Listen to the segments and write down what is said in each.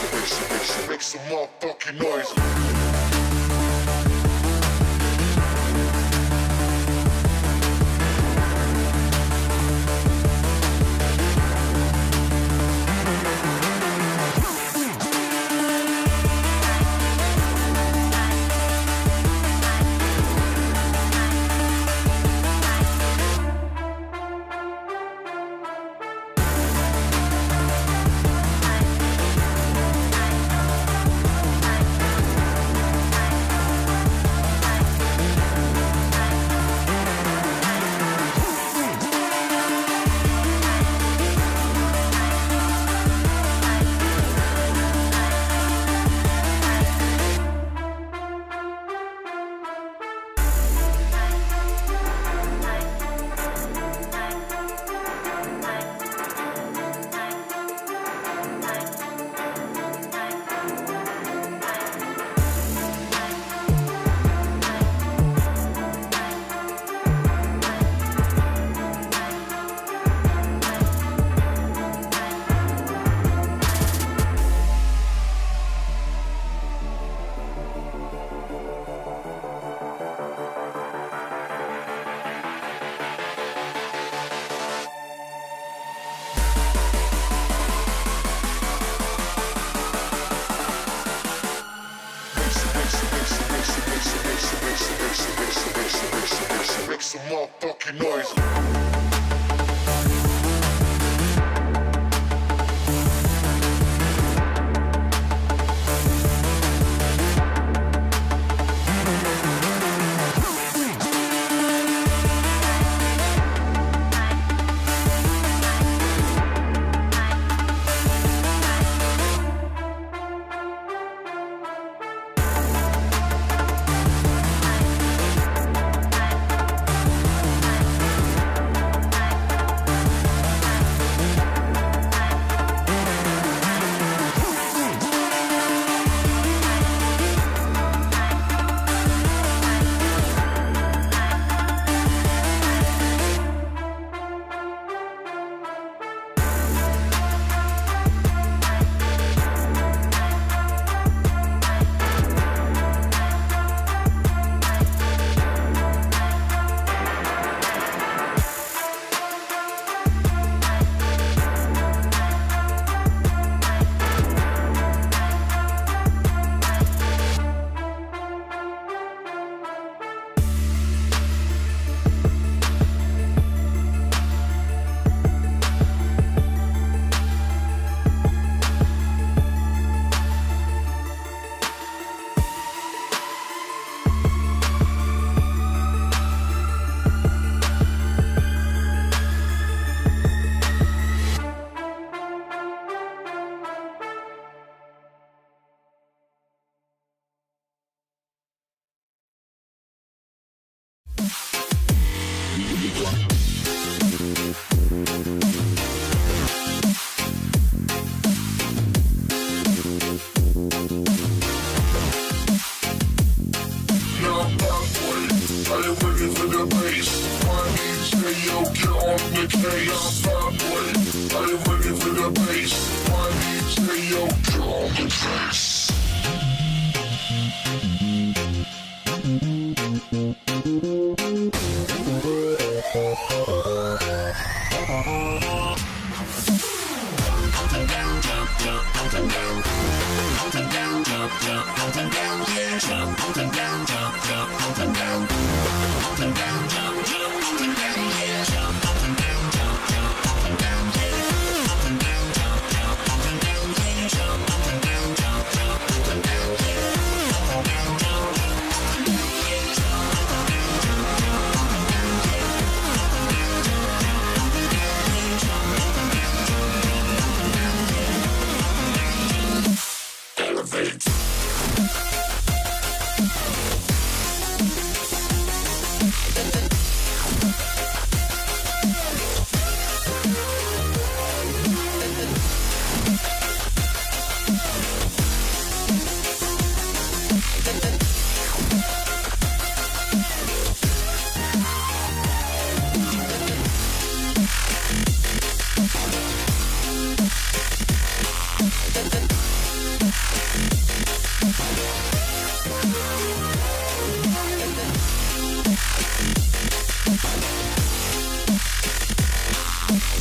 Make some motherfucking noise. Make some motherfucking noise.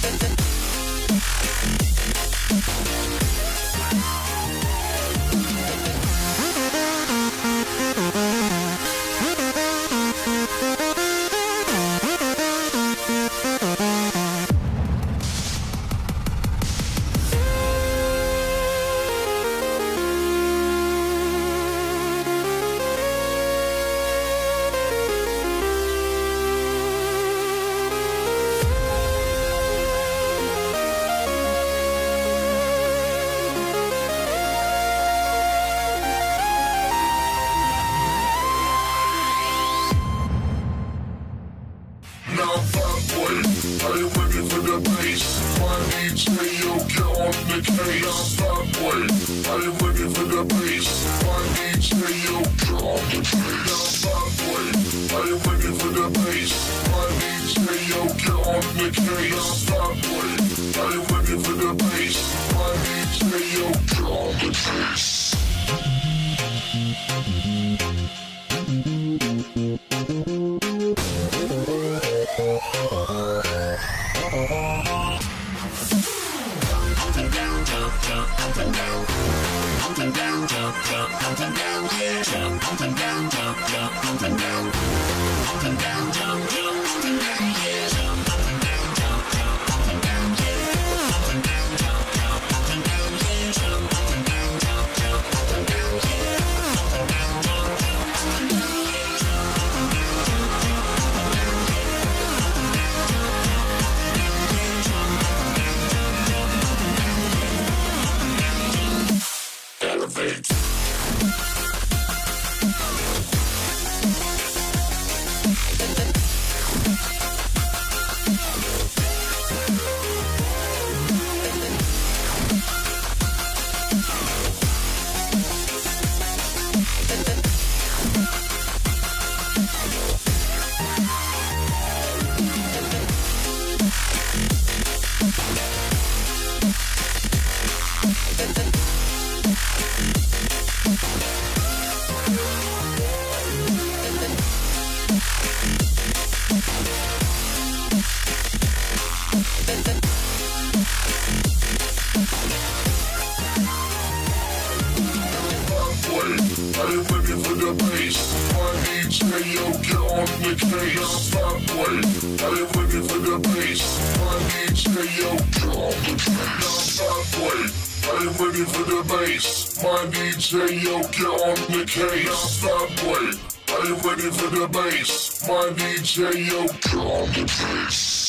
Now bad boy, are you ready for the bass? My DJ, yo, get on the case. Now bad boy, are you ready for the bass? My DJ, yo, get on the case. Now bad boy, are you ready for the bass? My DJ, yo, get on the case. Now bad boy, are you ready for the bass? My DJ, yo, get on the case. Are you ready for the bass? My DJ, yo, get on the case. Bad boy, are you ready for the bass? My DJ, yo, get on the case. Bad boy, are you ready for the bass? My DJ, yo, get on the case. Bad boy, are you ready for the bass? My DJ, yo, get on the case.